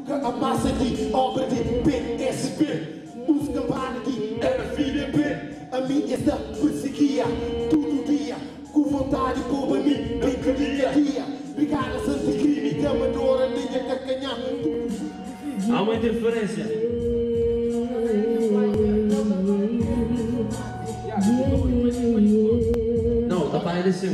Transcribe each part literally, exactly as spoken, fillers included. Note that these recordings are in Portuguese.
A massa aqui, obra de P S P. Música básica aqui, era filha B. A mim esta perseguia, todo dia. Com vontade, povo a mim, bem que dia a dia. Brigada anticrime, camadora, linha cacanhar. Há uma interferência. Não, o tapa é desceu.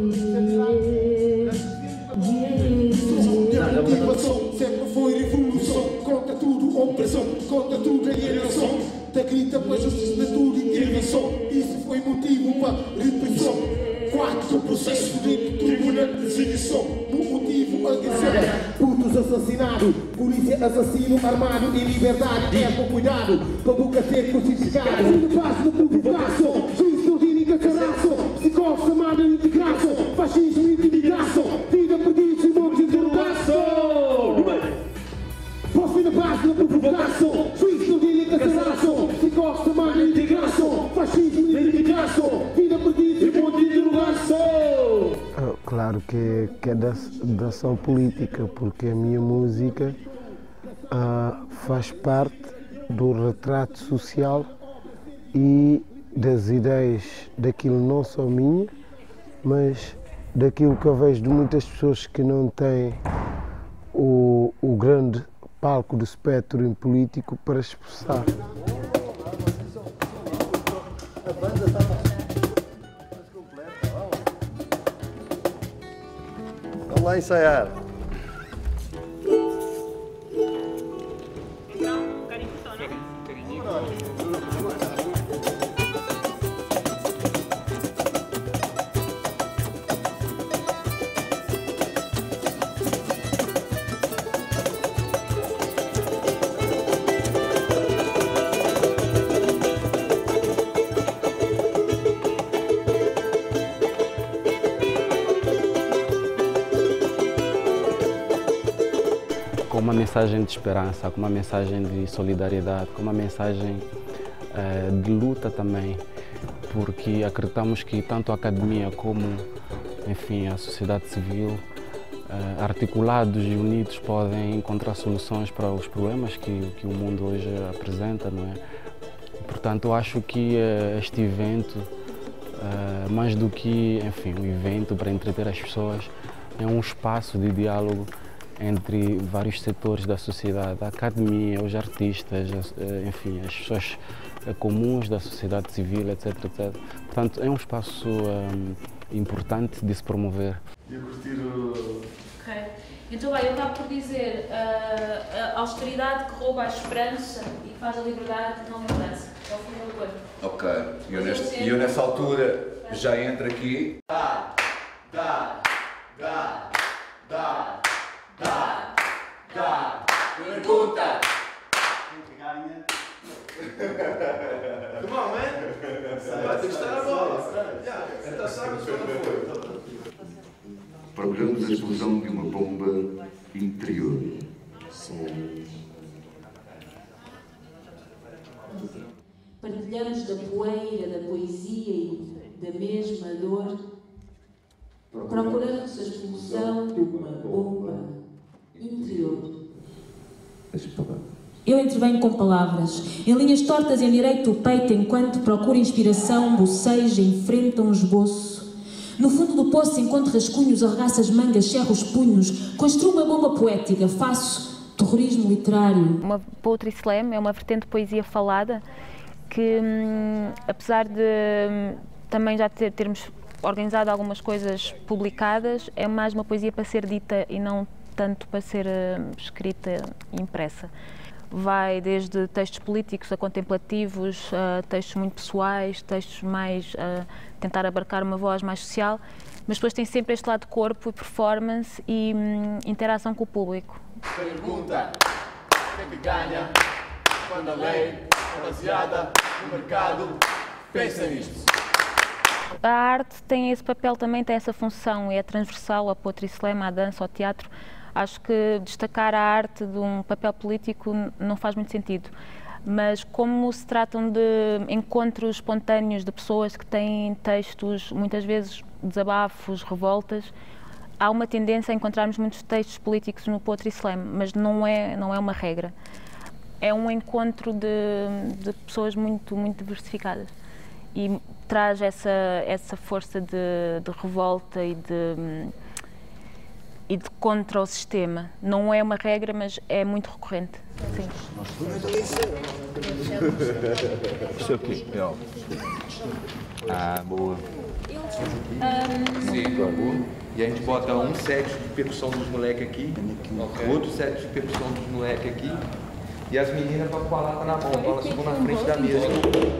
Sempre foi revolução, contra tudo, opressão, contra tudo a alienação. Da grita para justiça, tudo e intervenção. Isso foi motivo para repressão. Quatro processos de tribunal de designação. No motivo agressão. Putos assassinados, polícia assassino armado e liberdade. É com cuidado, para nunca ser crucificado. No passo da provocação, juízo de incarceração. Psicose chamada de integração, fascismo e intimidação. Vida perdida e morte de interrogação. Posso ir na base da provocação, juízo de incarceração. Psicose chamada de integração, fascismo e intimidação. Vida perdida e morte de interrogação. Claro que, que é da, da ação política, porque a minha música uh, faz parte do retrato social e das ideias daquilo não só minha, mas daquilo que eu vejo de muitas pessoas que não têm o, o grande palco do espectro político para expressar. Vamos lá ensaiar. Com uma mensagem de esperança, com uma mensagem de solidariedade, com uma mensagem uh, de luta também, porque acreditamos que tanto a academia como, enfim, a sociedade civil, uh, articulados e unidos, podem encontrar soluções para os problemas que, que o mundo hoje apresenta, não é? Portanto, eu acho que uh, este evento, uh, mais do que, enfim, um evento para entreter as pessoas, é um espaço de diálogo entre vários setores da sociedade, a academia, os artistas, enfim, as pessoas comuns da sociedade civil, etc, etcétera. Portanto, é um espaço um, importante de se promover. Eu curtir o... Ok. Então, bem, eu acabo por dizer uh, a austeridade que rouba a esperança e que faz a liberdade não lembrança. É o fim do coisa. Ok. E eu, neste, eu nessa altura já entro aqui. Dá, dá, dá, dá. Dá, dá, pergunta! Come on, man! Vai ter que estar a bola! Então sabes quando foi. Procuramos a explosão de uma bomba interior. Sim. Partilhamos da poeira, da poesia e da mesma dor. Procuramos a explosão de uma bomba interior. Eu intervenho com palavras, em linhas tortas endireito o peito enquanto procuro inspiração, boceja, enfrenta um esboço. No fundo do poço encontro rascunhos, arregaço as mangas, cerro os punhos, construo uma bomba poética, faço terrorismo literário. Uma poetry slam é uma vertente de poesia falada que, hum, apesar de hum, também já ter, termos organizado algumas coisas publicadas, é mais uma poesia para ser dita e não tanto para ser uh, escrita e impressa. Vai desde textos políticos a contemplativos, a textos muito pessoais, textos mais a uh, tentar abarcar uma voz mais social, mas depois tem sempre este lado de corpo e performance e um, interação com o público. Pergunta, quem é que ganha quando a lei é baseada no mercado? Pensa nisto. A arte tem esse papel também, tem essa função, é transversal à poetry slam, à dança, ao teatro. Acho que destacar a arte de um papel político não faz muito sentido, mas como se tratam de encontros espontâneos de pessoas que têm textos, muitas vezes desabafos, revoltas, há uma tendência a encontrarmos muitos textos políticos no Poetry Slam, mas não é, não é uma regra. É um encontro de, de pessoas muito, muito diversificadas e traz essa, essa força de, de revolta e de, e de contra o sistema. Não é uma regra, mas é muito recorrente. Sim. Isso aqui, ó. Ah, boa. Um... Sim, boa. E a gente bota um set de percussão dos moleques aqui, okay. Outro set de percussão dos moleques aqui, e as meninas com a palavra na mão, elas ficam na frente da mesa.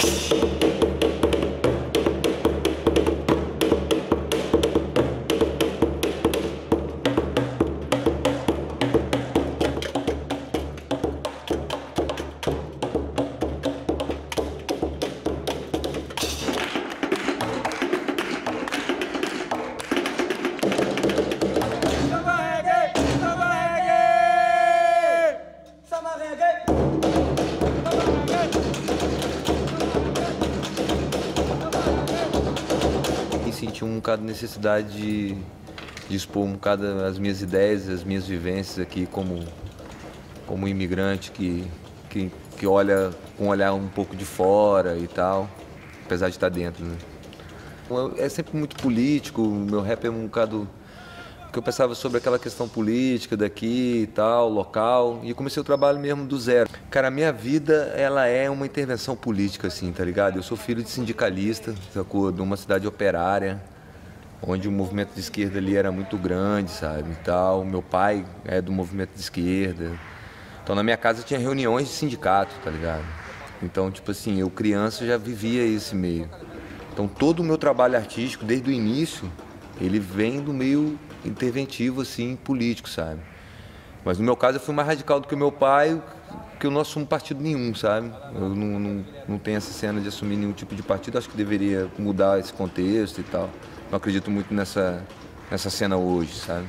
Senti um bocado de necessidade de, de expor um bocado as minhas ideias, as minhas vivências aqui como, como imigrante que, que, que olha com um olhar um pouco de fora e tal, apesar de estar dentro, né? É sempre muito político, o meu rap é um bocado... Porque eu pensava sobre aquela questão política daqui e tal, local, e comecei o trabalho mesmo do zero. Cara, a minha vida, ela é uma intervenção política, assim, tá ligado? Eu sou filho de sindicalista, sacou? De uma cidade operária, onde o movimento de esquerda ali era muito grande, sabe, e tal. Meu pai é do movimento de esquerda. Então, na minha casa tinha reuniões de sindicato, tá ligado? Então, tipo assim, eu criança já vivia esse meio. Então, todo o meu trabalho artístico, desde o início, ele vem do meio interventivo, assim, político, sabe? Mas no meu caso eu fui mais radical do que o meu pai, porque eu não assumo partido nenhum, sabe? Eu não, não, não tenho essa cena de assumir nenhum tipo de partido, acho que deveria mudar esse contexto e tal. Não acredito muito nessa, nessa cena hoje, sabe?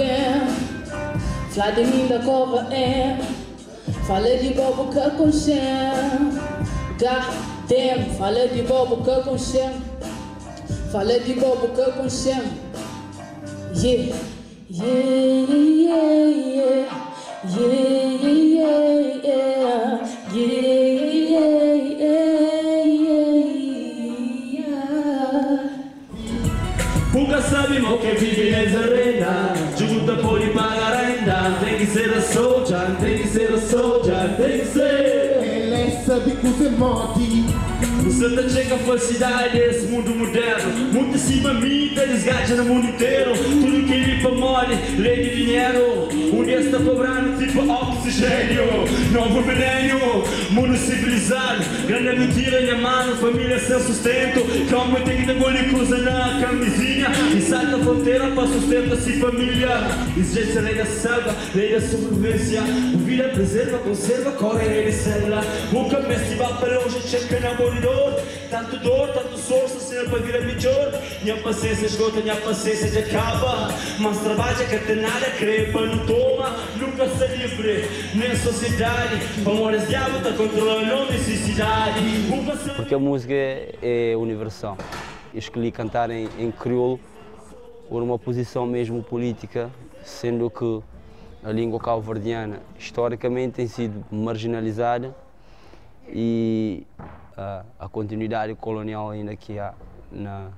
Falei de bobo que com falei de bobo que com falei de bobo que com yeah, yeah, yeah, yeah, yeah, yeah, yeah, yeah. Nunca sabe mal que vive nessa renda, junta por e paga renda. Tem que ser a soldier, tem que ser a soldier, tem que ser. Ela sabe que você morre. Você tá chega a felicidade desse mundo moderno. Muito acima mim, tá desgaste no mundo inteiro. Tudo que limpa mole, lei de dinheiro. Um dia está cobrando tipo oxigênio. Novo milênio, mundo civilizado. Grande mentira, minha mano, família sem sustento. Calma, tem que demolir coisa na camisinha. E sai da fronteira para sustentar-se família. Exigência, lei da selva, lei da sobrevivência. O vida preserva, conserva, corre ele célula. Nunca me estiva para hoje, checa na moridor. Tanto dor, tanto sorte, sempre para vir a melhor. Minha paciência esgota, minha paciência já acaba. Mas trabalho que tem nada, crepa, não toma. Nunca se livre, nem a sociedade. Amores diabo, está controlando a necessidade. Porque a música é universal. Eu escolhi cantar em, em crioulo por uma posição mesmo política, sendo que a língua cabo-verdiana historicamente tem sido marginalizada e a, a continuidade colonial ainda que há, na,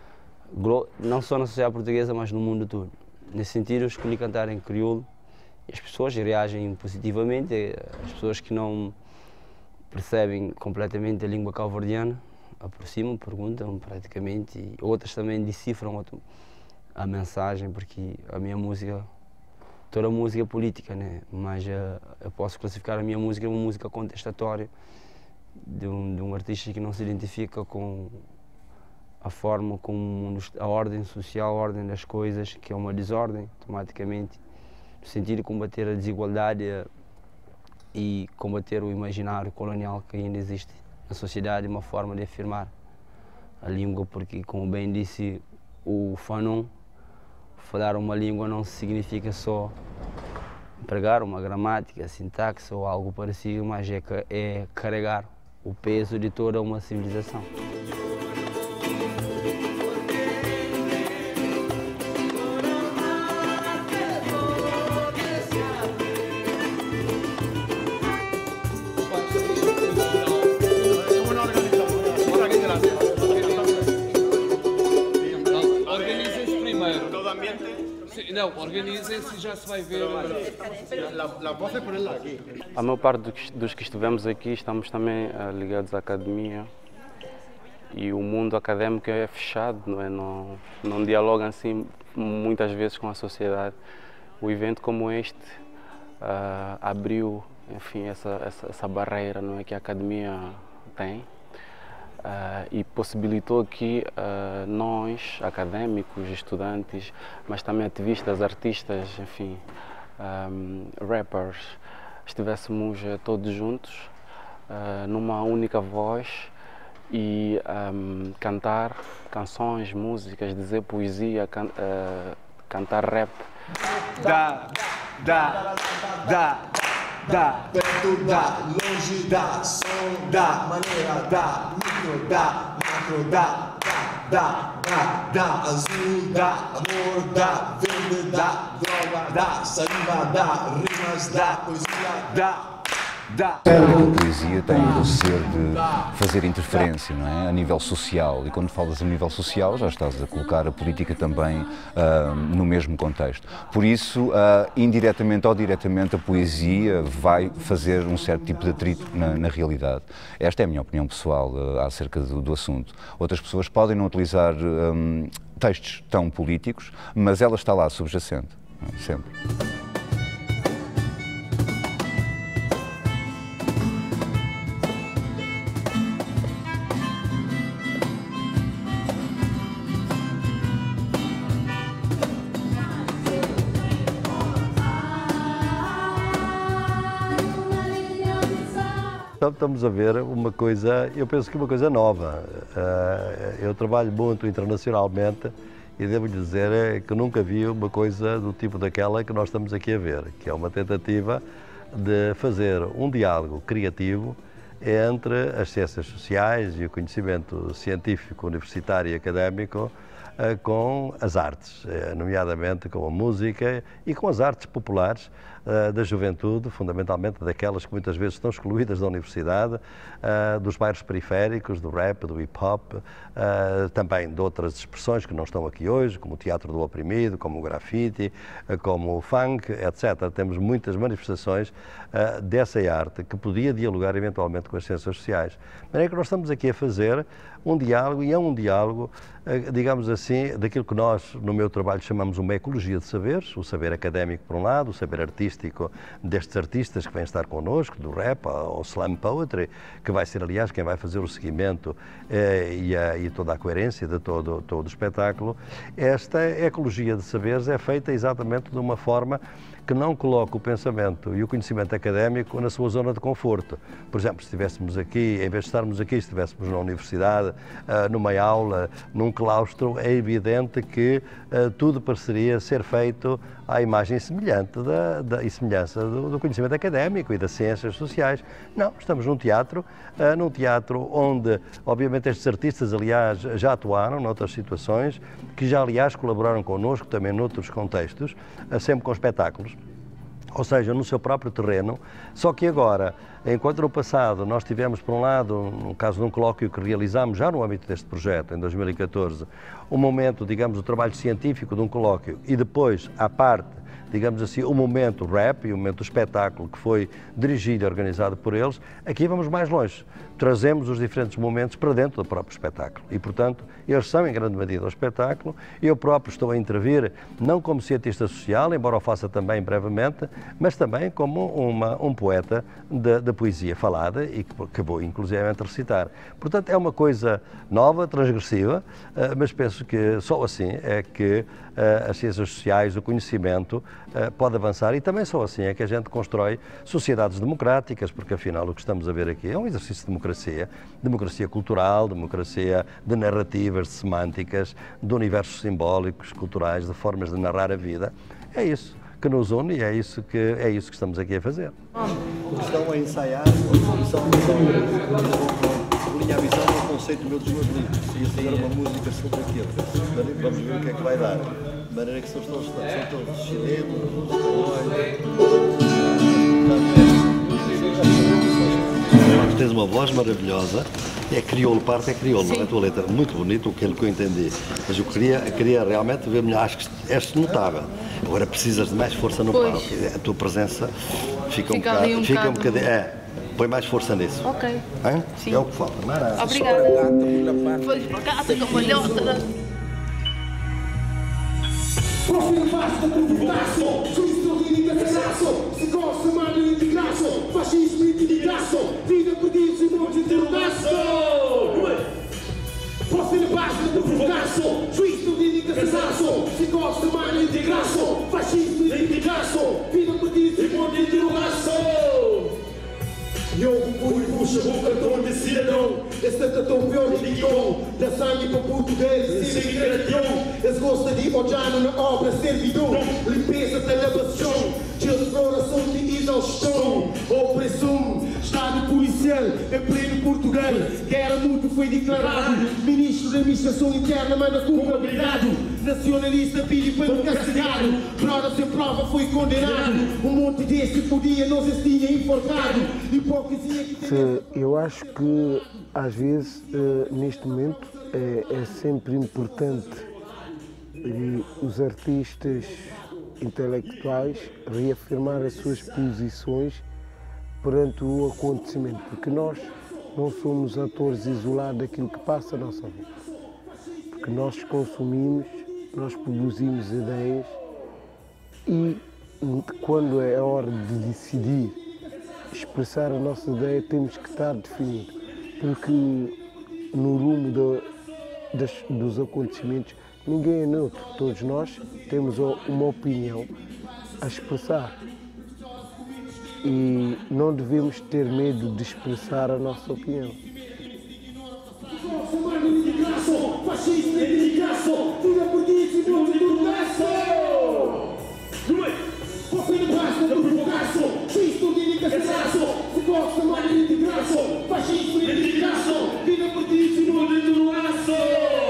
não só na sociedade portuguesa, mas no mundo todo. Nesse sentido, eu escolhi cantar em crioulo e as pessoas reagem positivamente, as pessoas que não percebem completamente a língua cabo-verdiana aproximam, perguntam praticamente, e outras também decifram a mensagem, porque a minha música, toda a música é política, né? Mas uh, eu posso classificar a minha música como uma música contestatória de um, de um artista que não se identifica com a forma como a ordem social, a ordem das coisas, que é uma desordem, automaticamente, no sentido de combater a desigualdade e combater o imaginário colonial que ainda existe na sociedade, uma forma de afirmar a língua, porque, como bem disse o Fanon, falar uma língua não significa só empregar uma gramática, sintaxe ou algo parecido, mas é, é carregar o peso de toda uma civilização. Não, organizem-se e já se vai ver. A maior parte dos que estivemos aqui estamos também uh, ligados à academia e o mundo académico é fechado, não é? Não, não dialoga assim muitas vezes com a sociedade. O evento como este uh, abriu, enfim, essa, essa, essa barreira, não é, que a academia tem. Uh, e possibilitou que uh, nós, académicos, estudantes, mas também ativistas, artistas, enfim, um, rappers, estivéssemos uh, todos juntos, uh, numa única voz e um, cantar canções, músicas, dizer poesia, can uh, cantar rap. Dá, dá, dá. Dá, perto dá, longe dá, som dá, maneira dá, micro dá, macro dá, dá, dá, dá, azul dá, amor dá, verde dá, droga dá, saliva dá, rimas dá, poesia dá. Dá. A poesia tem o ser de fazer interferência, não é? A nível social, e quando falas a nível social já estás a colocar a política também uh, no mesmo contexto. Por isso, uh, indiretamente ou diretamente, a poesia vai fazer um certo tipo de atrito na, na realidade. Esta é a minha opinião pessoal uh, acerca do, do assunto. Outras pessoas podem não utilizar um, textos tão políticos, mas ela está lá subjacente, sempre. Estamos a ver uma coisa, eu penso que uma coisa nova. Eu trabalho muito internacionalmente e devo-lhe dizer que nunca vi uma coisa do tipo daquela que nós estamos aqui a ver, que é uma tentativa de fazer um diálogo criativo entre as ciências sociais e o conhecimento científico, universitário e académico com as artes, nomeadamente com a música e com as artes populares da juventude, fundamentalmente daquelas que muitas vezes estão excluídas da universidade, dos bairros periféricos, do rap, do hip-hop, também de outras expressões que não estão aqui hoje, como o teatro do oprimido, como o grafite, como o funk, etcétera. Temos muitas manifestações dessa arte que podia dialogar eventualmente com as ciências sociais. De maneira que nós estamos aqui a fazer um diálogo, e é um diálogo, digamos assim, daquilo que nós, no meu trabalho, chamamos uma ecologia de saberes, o saber académico por um lado, o saber artístico destes artistas que vêm estar connosco, do rap ao slam poetry, que vai ser, aliás, quem vai fazer o seguimento eh, e, a, e toda a coerência de todo, todo o espetáculo. Esta ecologia de saberes é feita exatamente de uma forma que não coloca o pensamento e o conhecimento académico na sua zona de conforto. Por exemplo, se estivéssemos aqui, em vez de estarmos aqui, se estivéssemos na universidade, numa aula, num claustro, é evidente que tudo pareceria ser feito à imagem semelhante da, da, e semelhança do, do conhecimento académico e das ciências sociais. Não, estamos num teatro, num teatro onde, obviamente, estes artistas, aliás, já atuaram noutras situações, que já, aliás, colaboraram connosco também noutros contextos, sempre com espetáculos, ou seja, no seu próprio terreno, só que agora, enquanto no passado nós tivemos, por um lado, no caso de um colóquio que realizámos já no âmbito deste projeto, em dois mil e catorze, um momento, digamos, do trabalho científico de um colóquio e depois, à parte, digamos assim, o momento rap e o momento do espetáculo que foi dirigido e organizado por eles, aqui vamos mais longe. Trazemos os diferentes momentos para dentro do próprio espetáculo e, portanto, eles são em grande medida o espetáculo. Eu próprio estou a intervir, não como cientista social, embora o faça também brevemente, mas também como uma, um poeta de, de poesia falada e que, que vou inclusivamente recitar. Portanto, é uma coisa nova, transgressiva, mas penso que só assim é que as ciências sociais, o conhecimento, pode avançar, e também só assim é que a gente constrói sociedades democráticas, porque afinal o que estamos a ver aqui é um exercício de democracia, democracia cultural, democracia de narrativas, de semânticas, de universos simbólicos, culturais, de formas de narrar a vida. É isso que nos une e é isso que, é isso que estamos aqui a fazer. Estão a ensaiar, estão a sublinhar a visão do conceito meu dos meus livros e a fazer uma música sobre aquilo. Vamos ver o que é que vai dar. De maneira que são todos, são todos chilenos, espanhóis. Tens uma voz maravilhosa, é crioulo, parte é crioulo, não é a tua letra, muito bonito, aquilo que eu entendi. Mas eu queria, queria realmente ver, acho que és notável. Agora precisas de mais força no Pois. palco. A tua presença fica, Fica um bocado... ali um fica um bocado- bocadinho... É, põe mais força nisso. Ok. Hein? Sim. É o que falta. Mara. Obrigada. Foi para casa com malhota. Profil basta provocação, juízo lírica desgraço, se gosta mais de integração, fascismo e intimidação, vida perdida e monte de interrogação. Profil basta provocação, juízo lírica desgraço, se gosta mais de integração, fascismo e intimidação, vida perdida e monte de interrogação. Eu fui puxa o cantor de cidadão, esse tão pior de Guigão, da sangue para português, sem imigração, esse gosta de odiar na obra servidão, limpeza da lavação, de exploração de exaustão, opressão, Estado policial, em pleno Portugal, guerra muito foi declarado, ministro da administração interna manda culpa obrigado, nacionalista pede para castigado, prova sem prova foi condenado, um monte desse podia não se tinha enforcado, hipocrisia que Se- Eu acho que, às vezes, eh, neste momento, é, é sempre importante eh, os artistas intelectuais reafirmar as suas posições perante o acontecimento, porque nós não somos atores isolados daquilo que passa à nossa volta. Porque nós consumimos, nós produzimos ideias e, quando é a hora de decidir expressar a nossa ideia, temos que estar definido, porque no rumo do, das, dos acontecimentos ninguém é neutro, todos nós temos uma opinião a expressar e não devemos ter medo de expressar a nossa opinião. fascismo e integração, vida perdida e monte de interrogação. Profil basta provocação, juízo lírica desgraço, se gosta mais de integração, fascismo e integração, vida perdida e monte de interrogação.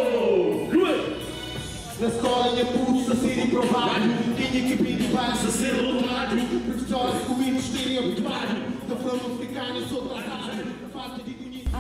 Na escola é puto a ser improvado, tinha que pedir para ser roubado, professores comigo estereotipado, da forma africana e sou tratado, falta de conhecimento.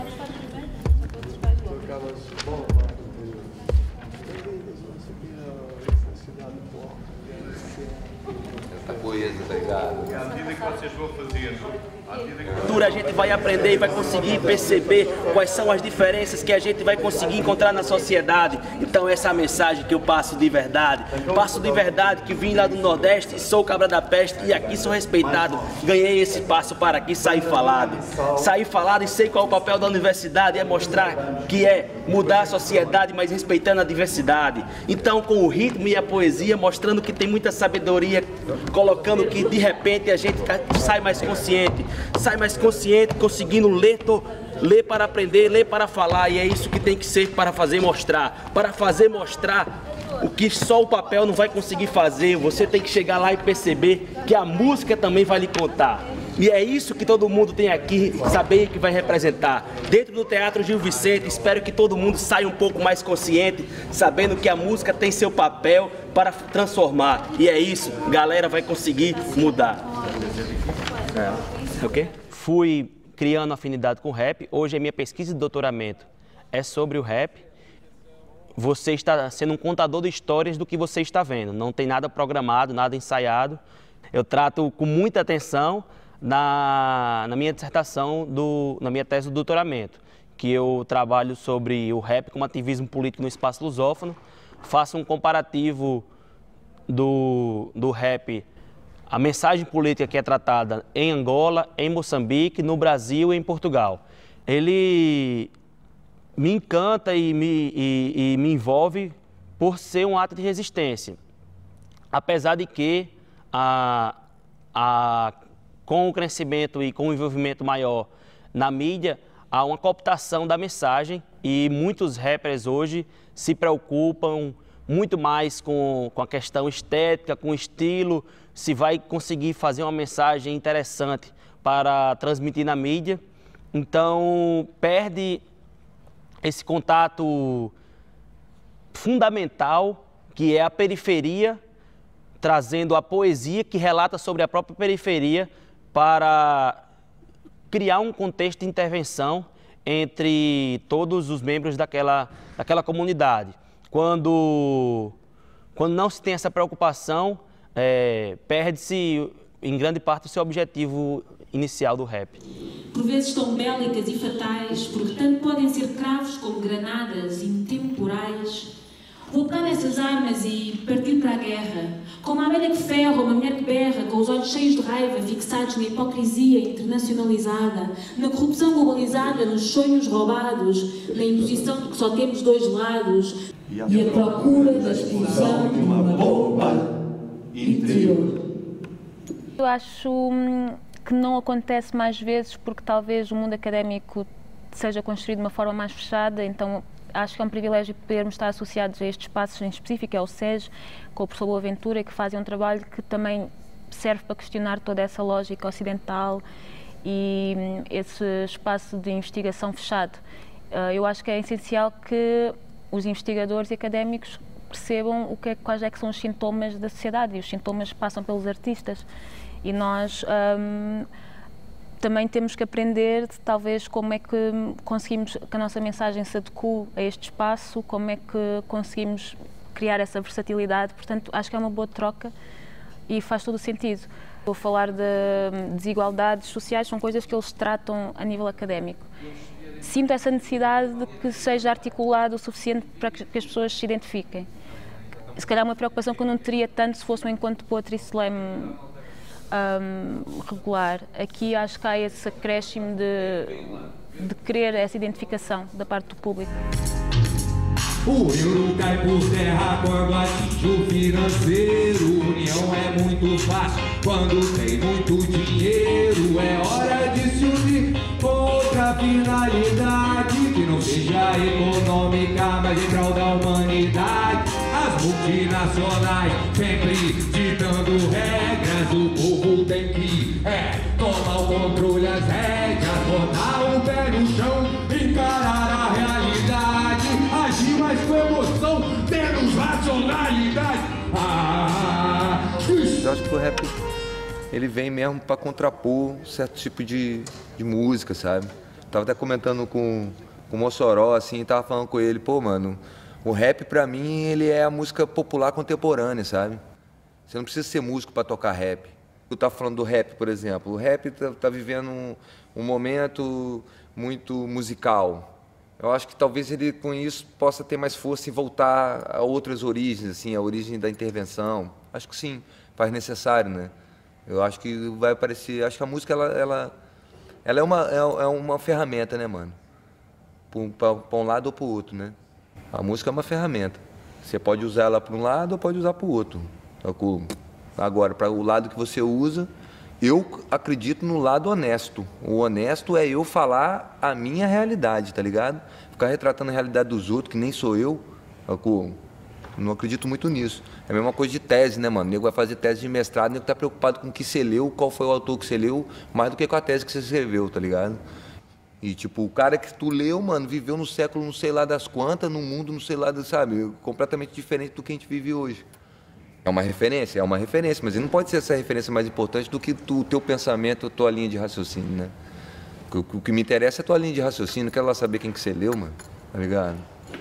Essa coisa, tá ligado? À medida que vocês vão fazendo, à medida que A gente vai aprender e vai conseguir perceber quais são as diferenças que a gente vai conseguir encontrar na sociedade. Então essa é a mensagem que eu passo de verdade. Passo de verdade que vim lá do Nordeste, sou cabra da peste e aqui sou respeitado. Ganhei esse espaço para aqui sair falado. Sair falado e sei qual é o papel da universidade, é mostrar que é mudar a sociedade, mas respeitando a diversidade. Então com o ritmo e a poesia, mostrando que tem muita sabedoria, colocando que de repente a gente sai mais consciente. Sai mais consciente, conseguindo ler, to, ler para aprender, ler para falar, e é isso que tem que ser para fazer mostrar. Para fazer mostrar o que só o papel não vai conseguir fazer, você tem que chegar lá e perceber que a música também vai lhe contar. E é isso que todo mundo tem aqui, saber que vai representar. Dentro do Teatro Gil Vicente, espero que todo mundo saia um pouco mais consciente, sabendo que a música tem seu papel para transformar. E é isso, galera vai conseguir mudar. É. Okay? Fui criando afinidade com o rap. Hoje a minha pesquisa de doutoramento é sobre o rap. Você está sendo um contador de histórias do que você está vendo. Não tem nada programado, nada ensaiado. Eu trato com muita atenção na, na minha dissertação, do, na minha tese do doutoramento, que eu trabalho sobre o rap como ativismo político no espaço lusófono. Faço um comparativo do, do rap, a mensagem política que é tratada em Angola, em Moçambique, no Brasil e em Portugal. Ele me encanta e me, e, e me envolve por ser um ato de resistência. Apesar de que, a, a, com o crescimento e com o envolvimento maior na mídia, há uma cooptação da mensagem e muitos rappers hoje se preocupam muito mais com, com a questão estética, com o estilo, se vai conseguir fazer uma mensagem interessante para transmitir na mídia. Então, perde esse contato fundamental, que é a periferia, trazendo a poesia que relata sobre a própria periferia para criar um contexto de intervenção entre todos os membros daquela, daquela comunidade. Quando, quando não se tem essa preocupação, é, perde-se em grande parte o seu objetivo inicial do rap. Por vezes tão bélicas e fatais, porque tanto podem ser cravos como granadas intemporais. Vou pegar essas armas e partir para a guerra, como a abelha que ferra, uma mulher que berra, com os olhos cheios de raiva, fixados na hipocrisia internacionalizada, na corrupção globalizada, nos sonhos roubados, na imposição de que só temos dois lados e a procura da explosão de uma bomba interior. Eu acho que não acontece mais vezes porque talvez o mundo académico seja construído de uma forma mais fechada, então acho que é um privilégio podermos estar associados a estes espaços em específico, é o S E S, com o professor Boaventura, que fazem um trabalho que também serve para questionar toda essa lógica ocidental e esse espaço de investigação fechado. Eu acho que é essencial que os investigadores e académicos percebam o que é, quais é que são os sintomas da sociedade, e os sintomas passam pelos artistas. E nós hum, também temos que aprender, talvez, como é que conseguimos que a nossa mensagem se adeque a este espaço, como é que conseguimos criar essa versatilidade. Portanto, acho que é uma boa troca e faz todo o sentido. Vou falar de desigualdades sociais, são coisas que eles tratam a nível académico. Sinto essa necessidade de que seja articulado o suficiente para que as pessoas se identifiquem. Se calhar uma preocupação que eu não teria tanto se fosse um encontro de poetry slam um, regular. Aqui acho que há esse acréscimo de, de querer essa identificação da parte do público. O euro cai por terra quando atinge o financeiro. União é muito fácil quando tem muito dinheiro. É hora de se unir com outra finalidade que não seja econômica, mas em prol da humanidade. As multinacionais sempre ditando regras. O povo tem que é, tomar o controle, as rédeas, botar o pé no chão, encarar a realidade, agir mais com emoção, menos racionalidade. Ah, eu acho que o rap ele vem mesmo para contrapor certo tipo de, de música, sabe? Tava até comentando com, com o Mossoró, assim, tava falando com ele, pô, mano, o rap pra mim ele é a música popular contemporânea, sabe? Você não precisa ser músico para tocar rap. Eu tava falando do rap, por exemplo. O rap tá, tá vivendo um, um momento muito musical. Eu acho que talvez ele com isso possa ter mais força e voltar a outras origens, assim, a origem da intervenção. Acho que sim, faz necessário, né? Eu acho que vai aparecer, acho que a música ela, ela, ela é uma é, é uma ferramenta, né, mano? Para um lado ou para o outro, né? A música é uma ferramenta. Você pode usar ela para um lado ou pode usar para o outro. Agora, para o lado que você usa, eu acredito no lado honesto. O honesto é eu falar a minha realidade, tá ligado? Ficar retratando a realidade dos outros, que nem sou eu, não acredito muito nisso. É a mesma coisa de tese, né, mano? O nego vai fazer tese de mestrado, o nego tá preocupado com o que você leu, qual foi o autor que você leu, mais do que com a tese que você escreveu, tá ligado? E, tipo, o cara que tu leu, mano, viveu no século não sei lá das quantas, num mundo não sei lá, sabe? Completamente diferente do que a gente vive hoje. É uma referência? É uma referência, mas ele não pode ser essa referência mais importante do que o teu pensamento, a tua linha de raciocínio, né? O, o que me interessa é a tua linha de raciocínio, não quero lá saber quem que você leu, mano, tá ligado?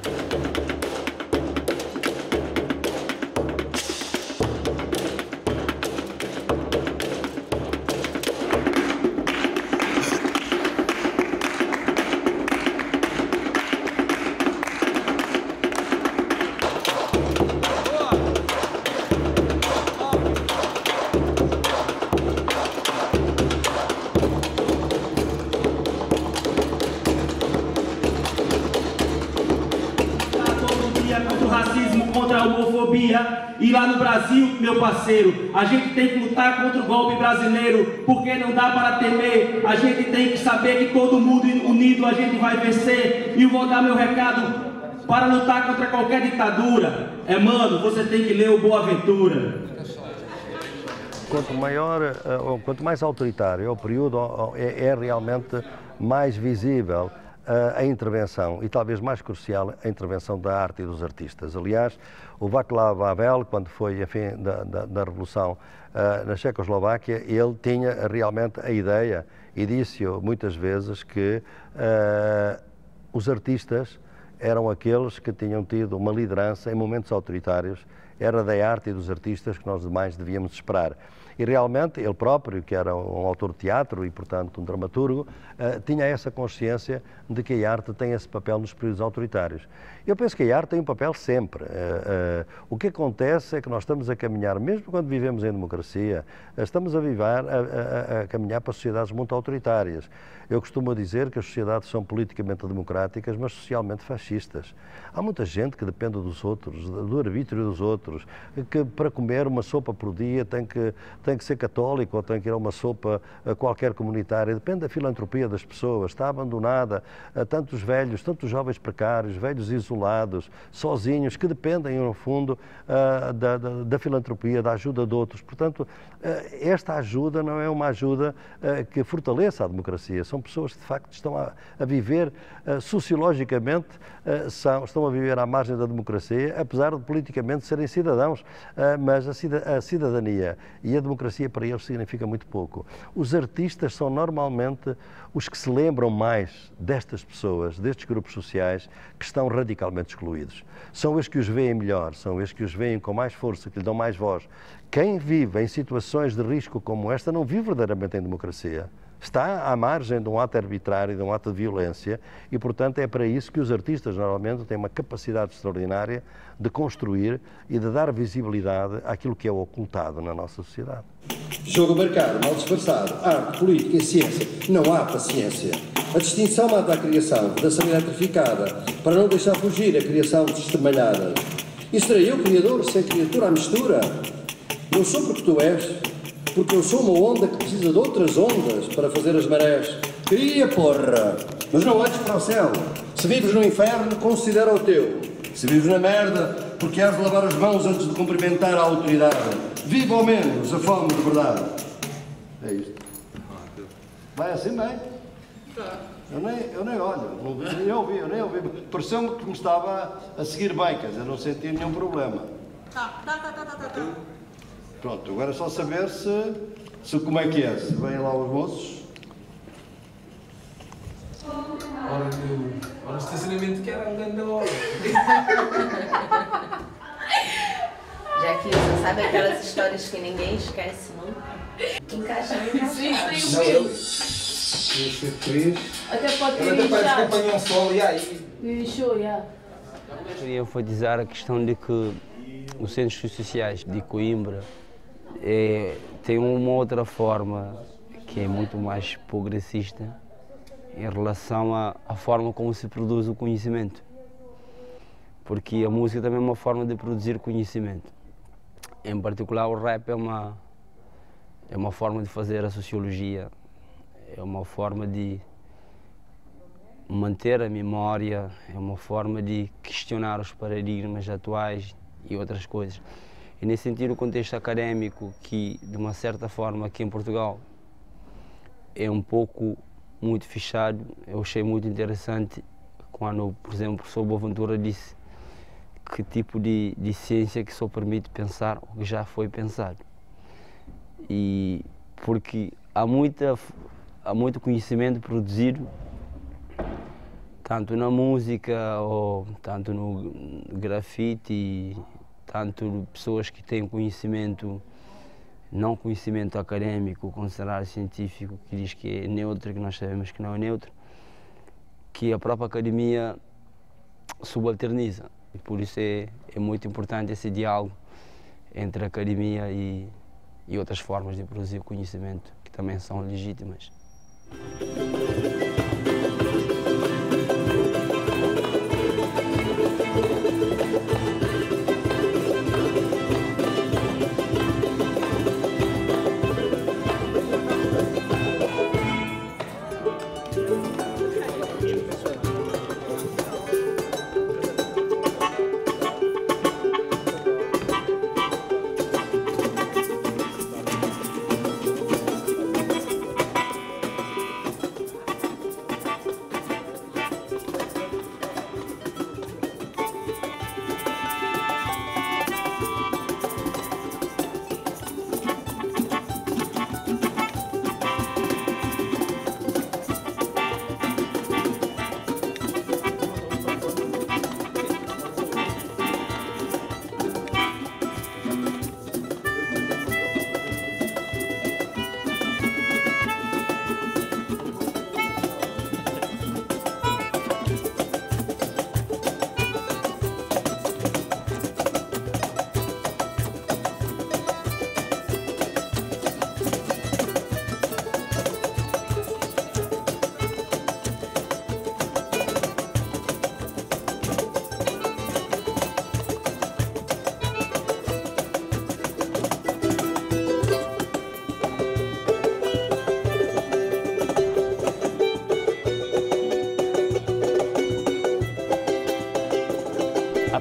E lá no Brasil, meu parceiro, a gente tem que lutar contra o golpe brasileiro, porque não dá para temer. A gente tem que saber que todo mundo unido a gente vai vencer. E eu vou dar meu recado para lutar contra qualquer ditadura. É, mano, você tem que ler o Boaventura. Quanto maior, ou quanto mais autoritário é o período, é, é realmente mais visível a intervenção, e talvez mais crucial, a intervenção da arte e dos artistas. Aliás, o Václav Havel, quando foi, enfim, da, da, da Revolução uh, na Checoslováquia, ele tinha realmente a ideia, e disse muitas vezes, que uh, os artistas eram aqueles que tinham tido uma liderança em momentos autoritários era da arte e dos artistas que nós demais devíamos esperar. E realmente ele próprio, que era um autor de teatro e, portanto, um dramaturgo, uh, tinha essa consciência de que a arte tem esse papel nos períodos autoritários. Eu penso que a arte tem um papel sempre. Uh, uh, o que acontece é que nós estamos a caminhar, mesmo quando vivemos em democracia, uh, estamos a, viver, a, a, a caminhar para sociedades muito autoritárias. Eu costumo dizer que as sociedades são politicamente democráticas, mas socialmente fascistas. Há muita gente que depende dos outros, do arbítrio dos outros, que para comer uma sopa por dia tem que, tem que ser católico ou tem que ir a uma sopa qualquer comunitária. Depende da filantropia das pessoas, está abandonada. Tantos velhos, tantos jovens precários, velhos isolados, sozinhos, que dependem, no fundo, da, da, da filantropia, da ajuda de outros. Portanto, esta ajuda não é uma ajuda que fortaleça a democracia. São pessoas que, de facto, estão a, a viver uh, sociologicamente, uh, são, estão a viver à margem da democracia, apesar de politicamente serem cidadãos, uh, mas a, cida, a cidadania e a democracia para eles significa muito pouco. Os artistas são normalmente os que se lembram mais destas pessoas, destes grupos sociais que estão radicalmente excluídos. São os que os veem melhor, são os que os veem com mais força, que lhe dão mais voz. Quem vive em situações de risco como esta não vive verdadeiramente em democracia. Está à margem de um ato arbitrário, de um ato de violência e, portanto, é para isso que os artistas normalmente têm uma capacidade extraordinária de construir e de dar visibilidade àquilo que é ocultado na nossa sociedade. Jogo marcado, mal disfarçado, arte, política e ciência, não há paciência. A distinção mata a criação, da saber eletrificada, para não deixar fugir a criação destermalhada. E serei eu, criador, sem criatura à mistura? Não sou porque tu és, porque eu sou uma onda que precisa de outras ondas para fazer as marés. Cria, porra! Mas não olhes para o céu. Se vives no inferno, considera o teu. Se vives na merda, porque has de lavar as mãos antes de cumprimentar a autoridade. Viva ao menos a fome de verdade. É isto. Vai assim bem? Eu nem, eu nem olho, não, nem ouvi, eu nem ouvi. Pareceu-me que me estava a seguir bem, quer dizer, não senti nenhum problema. Tá, tá, tá, tá, tá, tá. Pronto, agora é só saber se, se como é que é, se vêm lá os moços. Ora, meu, ora, o estacionamento que era um grande hora. Já que você sabe aquelas histórias que ninguém esquece nunca? Encaixa bem. Sim, sim, não, eu. Esse três. Até pode ter até parece que apanhou um sol e aí. Lixou, já. Eu queria enfatizar a questão de que os centros sociais de Coimbra é, tem uma outra forma que é muito mais progressista em relação à, à forma como se produz o conhecimento. Porque a música também é uma forma de produzir conhecimento. Em particular, o rap é uma, é uma forma de fazer a sociologia, é uma forma de manter a memória, é uma forma de questionar os paradigmas atuais e outras coisas. E nesse sentido, o contexto académico, que de uma certa forma aqui em Portugal é um pouco muito fechado, eu achei muito interessante quando, por exemplo, o professor Boaventura disse que tipo de, de ciência que só permite pensar o que já foi pensado. E porque há, muita, há muito conhecimento produzido tanto na música, ou tanto no grafite, tanto pessoas que têm conhecimento, não conhecimento académico, considerado científico, que diz que é neutro, que nós sabemos que não é neutro, que a própria academia subalterniza. E por isso é, é muito importante esse diálogo entre a academia e, e outras formas de produzir conhecimento, que também são legítimas.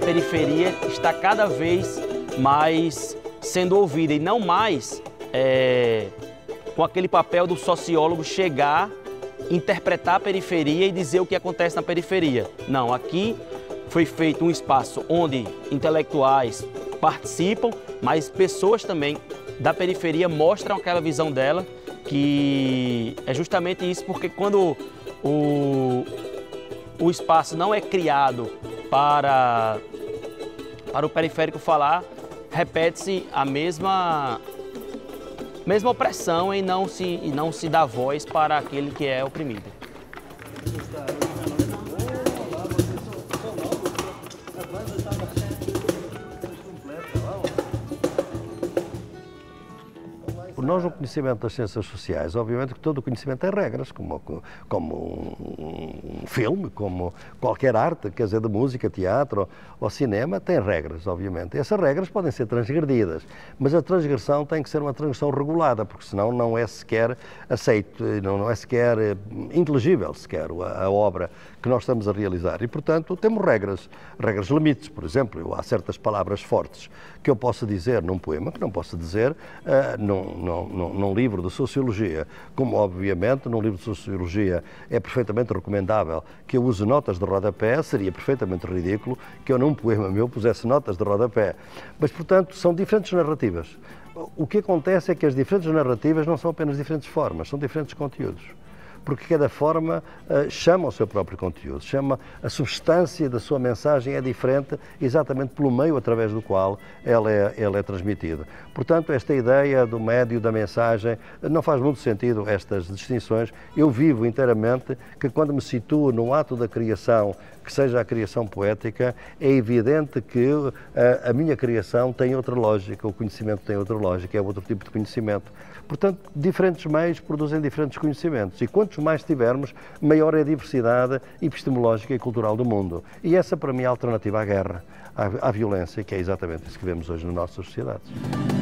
periferia está cada vez mais sendo ouvida e não mais é, com aquele papel do sociólogo chegar, interpretar a periferia e dizer o que acontece na periferia. Não, aqui foi feito um espaço onde intelectuais participam, mas pessoas também da periferia mostram aquela visão dela, que é justamente isso, porque quando o, o espaço não é criado para, para o periférico falar, repete-se a mesma, mesma opressão e não, se, e não se dá voz para aquele que é oprimido. Nós, no conhecimento das ciências sociais, obviamente que todo o conhecimento tem regras, como, como um filme, como qualquer arte, quer dizer, de música, teatro ou cinema, tem regras, obviamente. Essas regras podem ser transgredidas, mas a transgressão tem que ser uma transgressão regulada, porque senão não é sequer aceito, não é sequer inteligível, sequer, a, a obra que nós estamos a realizar. E, portanto, temos regras, regras limites. Por exemplo, há certas palavras fortes que eu posso dizer num poema, que não posso dizer uh, num, num, num livro de Sociologia. Como, obviamente, num livro de Sociologia é perfeitamente recomendável que eu use notas de rodapé, seria perfeitamente ridículo que eu num poema meu pusesse notas de rodapé. Mas, portanto, são diferentes narrativas. O que acontece é que as diferentes narrativas não são apenas diferentes formas, são diferentes conteúdos. Porque cada forma uh, chama o seu próprio conteúdo, chama a substância da sua mensagem é diferente exatamente pelo meio através do qual ela é, ela é transmitida. Portanto, esta ideia do médio da mensagem não faz muito sentido, estas distinções. Eu vivo inteiramente que quando me situo no ato da criação, que seja a criação poética, é evidente que uh, a minha criação tem outra lógica, o conhecimento tem outra lógica, é outro tipo de conhecimento. Portanto, diferentes meios produzem diferentes conhecimentos e quantos mais tivermos, maior é a diversidade epistemológica e cultural do mundo. E essa, para mim, é a alternativa à guerra, à, à violência, que é exatamente isso que vemos hoje nas nossas sociedades.